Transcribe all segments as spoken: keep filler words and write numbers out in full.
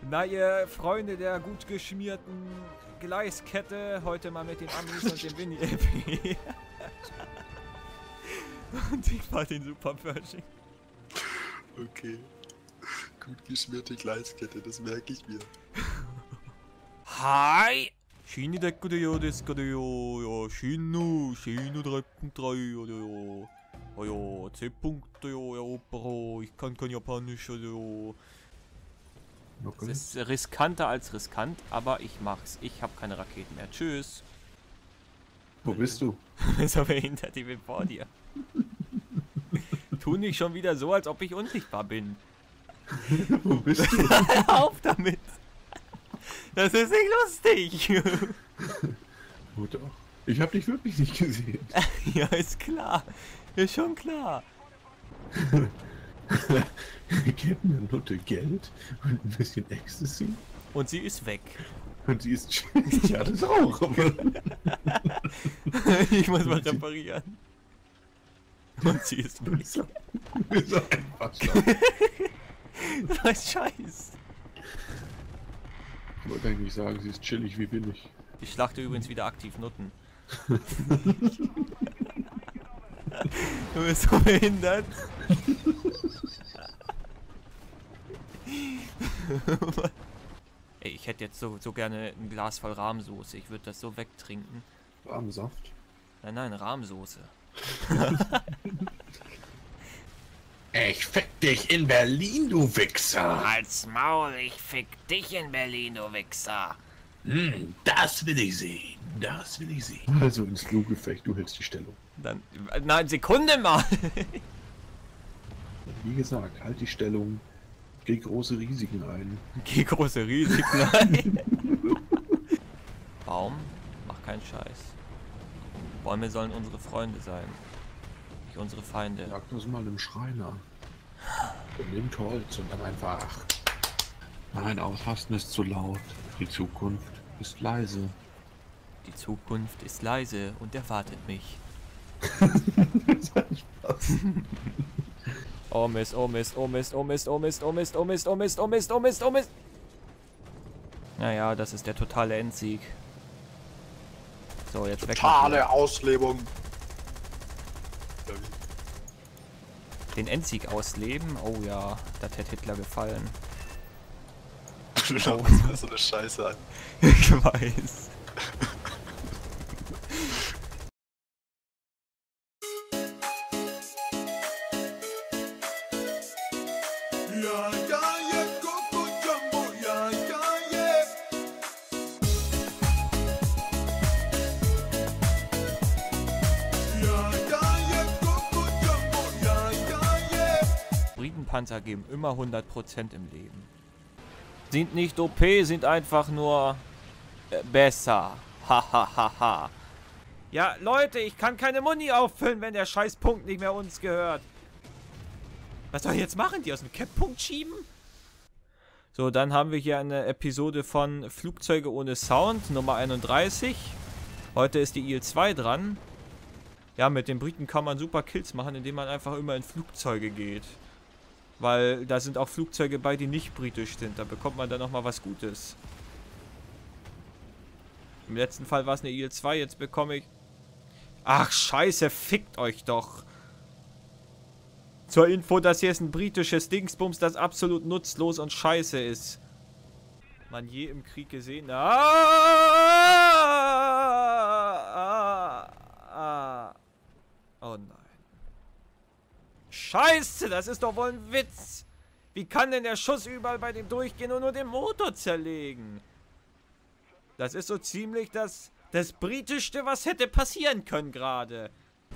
Na, ihr Freunde der gut geschmierten Gleiskette, heute mal mit den Amis und dem Winnie-L P. Und ich fahr den Super Pershing. Okay. Gut geschmierte Gleiskette, das merke ich mir. Hi! Schiene Decke de yo desu de yo, ja, Schiene, Schiene drei Punkt drei oder yo. Oh ja, zehn Punkte, jo, Opera, ich kann kein Japanisch, jo. Okay. Es ist riskanter als riskant, aber ich mach's. Ich habe keine Raketen mehr. Tschüss. Wo bist du? So hinter die bin vor dir. Tu nicht schon wieder so, als ob ich unsichtbar bin. Wo bist du? Hör auf damit. Das ist nicht lustig. Wo doch? Ich habe dich wirklich nicht gesehen. Ja, ist klar. Ist schon klar. Gib mir eine Note Geld und ein bisschen Ecstasy. Und sie ist weg. Und sie ist... Ja, das auch. Aber Ich muss mal reparieren. Und sie ist weg. ist einfach so. Was Scheiß. Ich wollte eigentlich sagen, sie ist chillig wie billig. Ich schlachte übrigens wieder aktiv Nutten. Du bist so behindert. Ey, ich hätte jetzt so, so gerne ein Glas voll Rahmsoße. Ich würde das so wegtrinken. Rahmsaft? Nein, nein, Rahmsoße. Ich fick dich in Berlin, du Wichser. Als Maul, ich fick dich in Berlin, du Wichser. Hm, das will ich sehen. Das will ich sehen. Also ins Flugefecht, du hältst die Stellung. Dann, nein, Sekunde mal. Wie gesagt, halt die Stellung. Geh große Risiken ein. Geh große Risiken ein. Baum, mach keinen Scheiß. Bäume sollen unsere Freunde sein. Nicht unsere Feinde. Sag das mal einem Schreiner. Und nimmt Holz und dann einfach... Nein, Ausrasten ist zu laut. Die Zukunft ist leise. Die Zukunft ist leise und erwartet mich. Oh Mist, oh Mist, oh Mist, oh Mist, oh Mist, oh Mist, oh Mist, oh Mist, oh Mist, oh Mist, oh Mist. Naja, das ist der totale Endsieg. So, jetzt weg. Totale Auslebung. Den Endsieg ausleben? Oh ja, das hätte Hitler gefallen. Du schaust mir so eine Scheiße an. Ich weiß. Ja, ja, ja, Coco Jumbo, ja, ja, yeah. Ja, ja, ja, Coco Jumbo, ja, ja, yeah. Britenpanzer geben immer hundert Prozent im Leben. Sind nicht O P, sind einfach nur äh, besser. Hahaha. Ha, ha. Ja, Leute, ich kann keine Muni auffüllen, wenn der Scheißpunkt nicht mehr uns gehört. Was soll ich jetzt machen? Die aus dem Cap-Punkt schieben? So, dann haben wir hier eine Episode von Flugzeuge ohne Sound, Nummer einunddreißig. Heute ist die I L zwei dran. Ja, mit den Briten kann man super Kills machen, indem man einfach immer in Flugzeuge geht. Weil da sind auch Flugzeuge bei, die nicht britisch sind. Da bekommt man dann nochmal was Gutes. Im letzten Fall war es eine I L zwei, jetzt bekomme ich... Ach, scheiße, fickt euch doch. Zur Info, das hier ist ein britisches Dingsbums, das absolut nutzlos und scheiße ist. Man je im Krieg gesehen. Ah, ah, ah. Oh nein. Scheiße, das ist doch wohl ein Witz. Wie kann denn der Schuss überall bei dem durchgehen und nur den Motor zerlegen? Das ist so ziemlich das, das Britischste, was hätte passieren können gerade.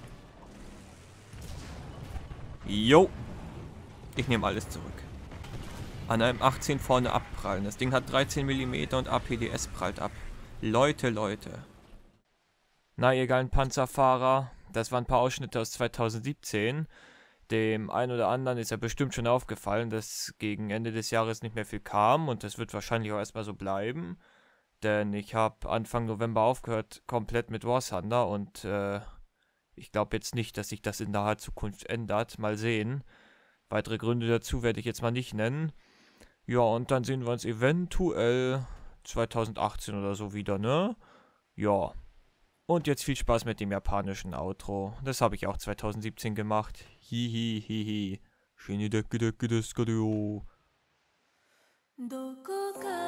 Jo. Ich nehme alles zurück. An einem achtzehn vorne abprallen. Das Ding hat dreizehn Millimeter und A P D S prallt ab. Leute, Leute. Na, ihr geilen Panzerfahrer. Das waren ein paar Ausschnitte aus zweitausendsiebzehn. Dem einen oder anderen ist ja bestimmt schon aufgefallen, dass gegen Ende des Jahres nicht mehr viel kam. Und das wird wahrscheinlich auch erstmal so bleiben. Denn ich habe Anfang November aufgehört komplett mit War Thunder. Und äh, ich glaube jetzt nicht, dass sich das in naher Zukunft ändert. Mal sehen. Weitere Gründe dazu werde ich jetzt mal nicht nennen. Ja, und dann sehen wir uns eventuell zweitausendachtzehn oder so wieder, ne? Ja. Und jetzt viel Spaß mit dem japanischen Outro. Das habe ich auch zweitausendsiebzehn gemacht. Hihi, hihi. Shini deku deku desu ka. どこか